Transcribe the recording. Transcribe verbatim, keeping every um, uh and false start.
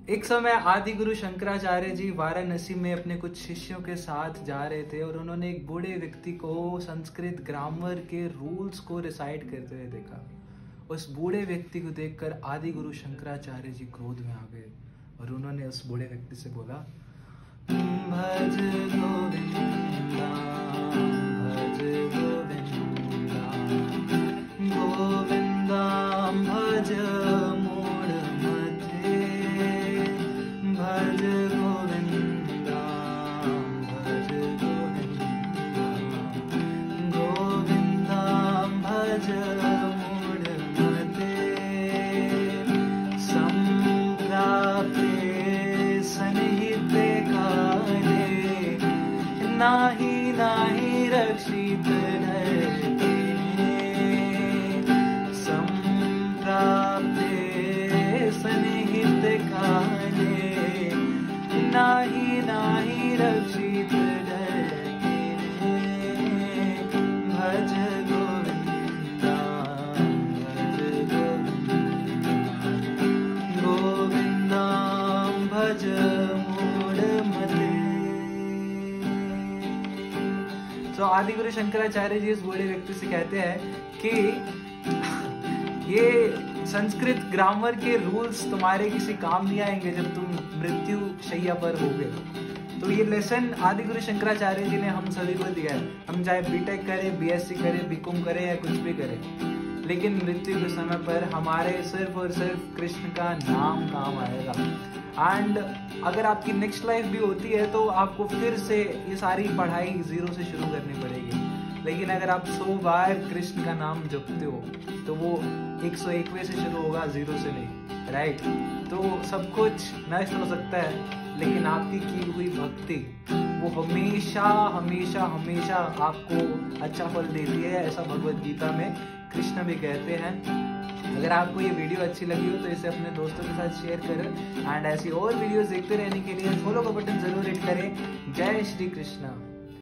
एक समय आदि गुरु शंकराचार्य जी वाराणसी में अपने कुछ शिष्यों के साथ जा रहे थे और उन्होंने एक बूढ़े व्यक्ति को संस्कृत ग्रामर के रूल्स को रिसाइट करते हुए देखा। उस बूढ़े व्यक्ति को देखकर आदि गुरु शंकराचार्य जी क्रोध में आ गए और उन्होंने उस बूढ़े व्यक्ति से बोला, भज गोविंदा भज गोविंदा गोविंदा भज मूढ़ मते भज गोविंदा भज गोविंदा गोविंदा भज मूढ़ मते संप्राप्ते सन्निहिते काले नाही नाही रक्षित नरके संप्राप्ते सन्निहित काले नाही नाही रक्षित नरके भज गोविंदा भज गोविंदा गोविंदा भज तो आदि गुरु शंकराचार्य जी इस बूढ़े व्यक्ति से कहते हैं कि ये संस्कृत ग्रामर के रूल्स तुम्हारे किसी काम नहीं आएंगे जब तुम मृत्यु शैया पर होगे। तो ये लेसन आदि गुरु शंकराचार्य जी ने हम सभी को दिया है। हम चाहे बीटेक करें, बीएससी करें, बीकॉम करें या कुछ भी करें, लेकिन मृत्यु के समय पर हमारे सिर्फ और सिर्फ कृष्ण का नाम काम आएगा। एंड अगर आपकी नेक्स्ट लाइफ भी होती है तो आपको फिर से ये सारी पढ़ाई जीरो से शुरू करनी पड़ेगी। लेकिन अगर आप सौ बार कृष्ण का नाम जपते हो तो वो एक सौ एकवें से शुरू होगा, जीरो से नहीं, राइट। तो सब कुछ नष्ट हो सकता है, लेकिन आपकी की हुई भक्ति वो हमेशा हमेशा हमेशा आपको अच्छा फल देती है। ऐसा भगवत गीता में कृष्ण भी कहते हैं। अगर आपको ये वीडियो अच्छी लगी हो तो इसे अपने दोस्तों के साथ शेयर करें एंड ऐसी और वीडियोस देखते रहने के लिए फॉलो का बटन जरूर हिट करें। जय श्री कृष्ण।